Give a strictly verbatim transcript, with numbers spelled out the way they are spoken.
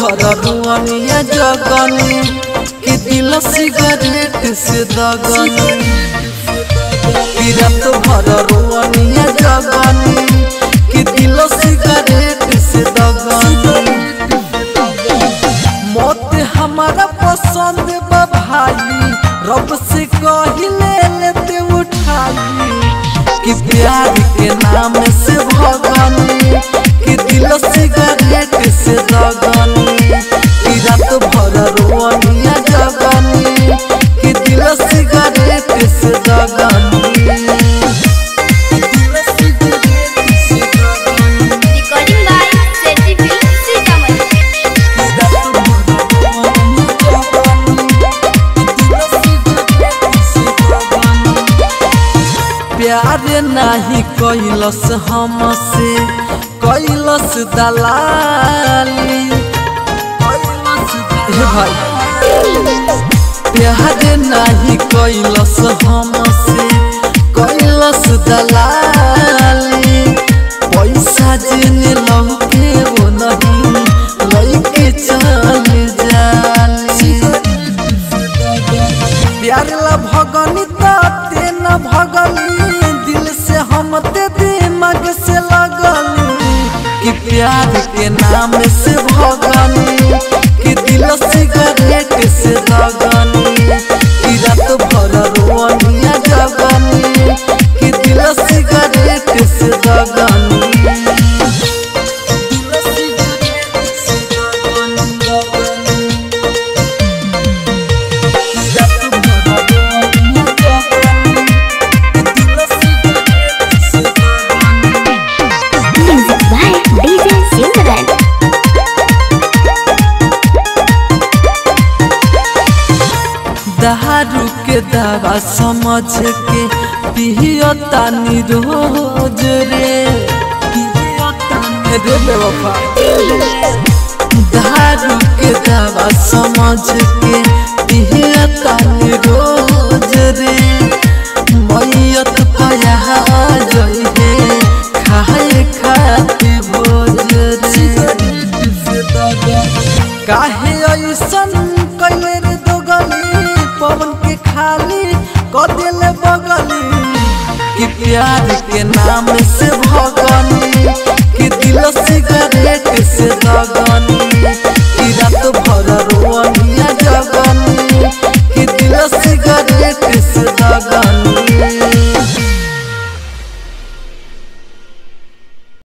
भर रुअनिया जगनी कि दिल सिगरेट से दगनी कि रात भर रुअनिया जगनी कि दिल सिगरेट से दगनी मौत हमारा पसंद बा भाई रब से कहिले लेते उठाई कि प्यार के नाम से भगनी कि दिल सिगरेट से दगनी कि रात भर रुअनिया जगनी कि दिल सिगरेट से दगनी। प्यार नहीं कैलस हमसे कैलस दलाली भाई प्यार नहीं कैलस हमसे कैलस दलाली पैसा जिने लौके वो नहीं लैके चल जाली प्यार ला भगनी ते न भगली हम ते दिमाग से लगनी कि प्यार के नाम से भगनी कि दिल सिगरेट से दगनी कि रात भर रुअनिया जगनी कि दिल सिगरेट से दगनी। दारू के दवा समझ के पियो तानी रोज रे रे बेवफा दारू के दवा समझ के पियो तानी रोज रे मैयत पाया जई हे खाए खाते भोज रे काहे ऐसन कैले रे दोगली पवन के खाली कदिल बगली कि प्यार के नाम से भगनी कि दिल सिगरेट से दगनी कि रात भर रुअनिया जगनी कि दिल सिगरेट से दगनी।